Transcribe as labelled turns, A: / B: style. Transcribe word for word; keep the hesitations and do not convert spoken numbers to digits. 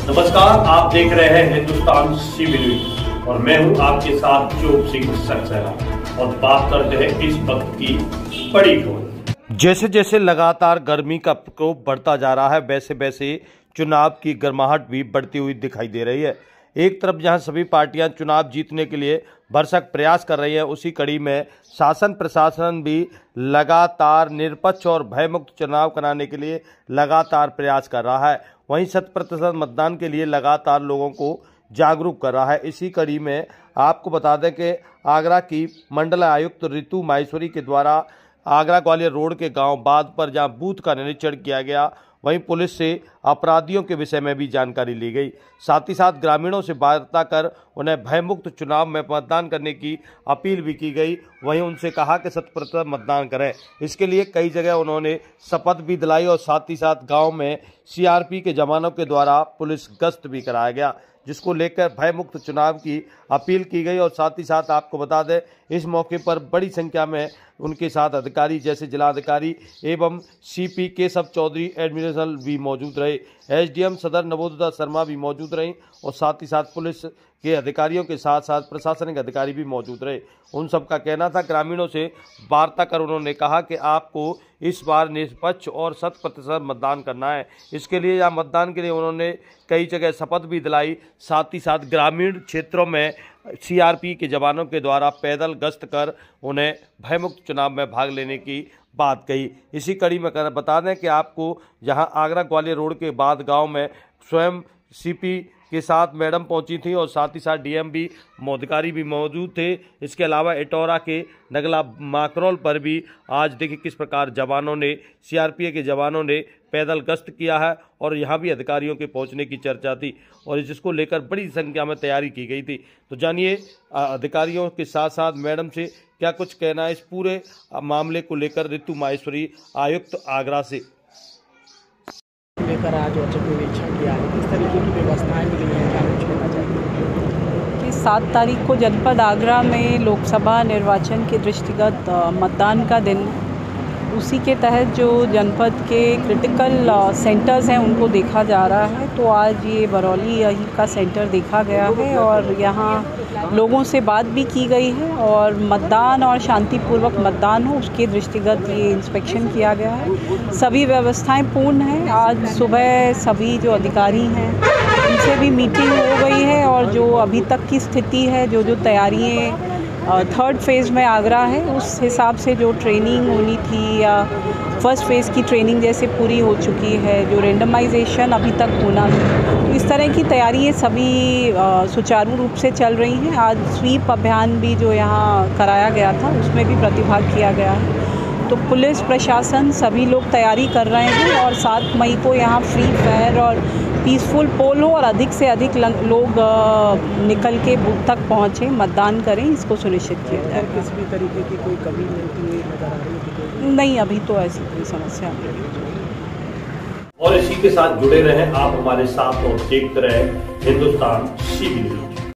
A: नमस्कार, आप देख रहे हैं हिंदुस्तान सीबी न्यूज और मैं हूं आपके साथ चोप सिंह सक्सेना और बात करते हैं इस वक्त की बड़ी खबर।
B: जैसे जैसे लगातार गर्मी का प्रकोप बढ़ता जा रहा है, वैसे वैसे चुनाव की गर्माहट भी बढ़ती हुई दिखाई दे रही है। एक तरफ जहां सभी पार्टियां चुनाव जीतने के लिए भरसक प्रयास कर रही हैं, उसी कड़ी में शासन प्रशासन भी लगातार निष्पक्ष और भयमुक्त चुनाव कराने के लिए लगातार प्रयास कर रहा है। वहीं शत प्रतिशत मतदान के लिए लगातार लोगों को जागरूक कर रहा है। इसी कड़ी में आपको बता दें कि आगरा की मंडल आयुक्त रितु माहेश्वरी के द्वारा आगरा ग्वालियर रोड के गांव बाद पर जहां बूथ का निरीक्षण किया गया, वहीं पुलिस से अपराधियों के विषय में भी जानकारी ली गई। साथ ही साथ ग्रामीणों से वार्ता कर उन्हें भयमुक्त चुनाव में मतदान करने की अपील भी की गई। वहीं उनसे कहा कि शत प्रतिशत मतदान करें। इसके लिए कई जगह उन्होंने शपथ भी दिलाई और साथ ही साथ गांव में सीआरपी के जवानों के द्वारा पुलिस गश्त भी कराया गया, जिसको लेकर भयमुक्त चुनाव की अपील की गई। और साथ ही साथ आपको बता दें, इस मौके पर बड़ी संख्या में उनके साथ अधिकारी जैसे जिलाधिकारी एवं सीपी केशव चौधरी एडमिनिस्ट्रेशन भी मौजूद रहे। एसडीएम सदर नवोदिता शर्मा भी मौजूद रहीं और साथ ही साथ पुलिस के अधिकारियों के साथ साथ प्रशासनिक अधिकारी भी मौजूद रहे। उन सब का कहना था, ग्रामीणों से वार्ता कर उन्होंने कहा कि आपको इस बार निष्पक्ष और शत प्रतिशत मतदान करना है। इसके लिए या मतदान के लिए उन्होंने कई जगह शपथ भी दिलाई। साथ ही साथ ग्रामीण क्षेत्रों में सीआरपी के जवानों के द्वारा पैदल गश्त कर उन्हें भयमुक्त चुनाव में भाग लेने की बात कही। इसी कड़ी में बता दें कि आपको जहां आगरा ग्वालियर रोड के बाद गांव में स्वयं सीपी के साथ मैडम पहुंची थी और साथ ही साथ डीएम भी अधिकारी भी मौजूद थे। इसके अलावा इटौरा के नगला माकरोल पर भी आज देखिए किस प्रकार जवानों ने सीआरपीएफ के जवानों ने पैदल गश्त किया है और यहाँ भी अधिकारियों के पहुँचने की चर्चा थी और जिसको लेकर बड़ी संख्या में तैयारी की गई थी। तो जानिए अधिकारियों के साथ साथ मैडम से क्या कुछ कहना है इस पूरे मामले को लेकर रितु माहेश्वरी आयुक्त आगरा से।
C: लेकर आज औचक निरीक्षण किया है, किस तरीके की व्यवस्थाएं मिली हैं, क्या कुछ होना चाहिए?
D: सात तारीख को जनपद आगरा में लोकसभा निर्वाचन के दृष्टिगत मतदान का दिन, उसी के तहत जो जनपद के क्रिटिकल सेंटर्स हैं उनको देखा जा रहा है। तो आज ये बरौली यही का सेंटर देखा गया है और यहाँ लोगों से बात भी की गई है और मतदान और शांतिपूर्वक मतदान हो उसके दृष्टिगत ये इंस्पेक्शन किया गया है। सभी व्यवस्थाएं पूर्ण हैं। आज सुबह सभी जो अधिकारी हैं उनसे भी मीटिंग हो गई है और जो अभी तक की स्थिति है, जो जो तैयारियाँ थर्ड फेज़ में आगरा है, उस हिसाब से जो ट्रेनिंग होनी थी या फर्स्ट फेज़ की ट्रेनिंग जैसे पूरी हो चुकी है, जो रेंडमाइजेशन अभी तक होना है, इस तरह की तैयारियाँ सभी सुचारू रूप से चल रही हैं। आज स्वीप अभियान भी जो यहाँ कराया गया था उसमें भी प्रतिभाग किया गया है। तो पुलिस प्रशासन सभी लोग तैयारी कर रहे हैं और सात मई को यहाँ फ्री फेयर और पीसफुल पोल हो और अधिक से अधिक लोग निकल के बूथ तक पहुँचें, मतदान करें, इसको सुनिश्चित किया जाए।
C: किसी भी तरीके की कोई कमी मिलती हुई नजर आ रही है?
D: नहीं, अभी तो ऐसी कोई समस्या नहीं।
A: और इसी के साथ जुड़े रहें आप हमारे साथ और देखते रहें हिंदुस्तान सीबी न्यूज।